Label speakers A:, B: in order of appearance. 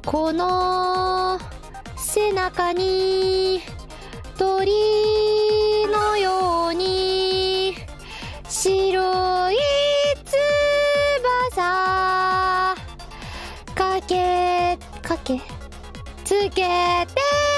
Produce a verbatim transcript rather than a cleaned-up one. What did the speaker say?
A: この背中に鳥のように白い翼かけかけつけて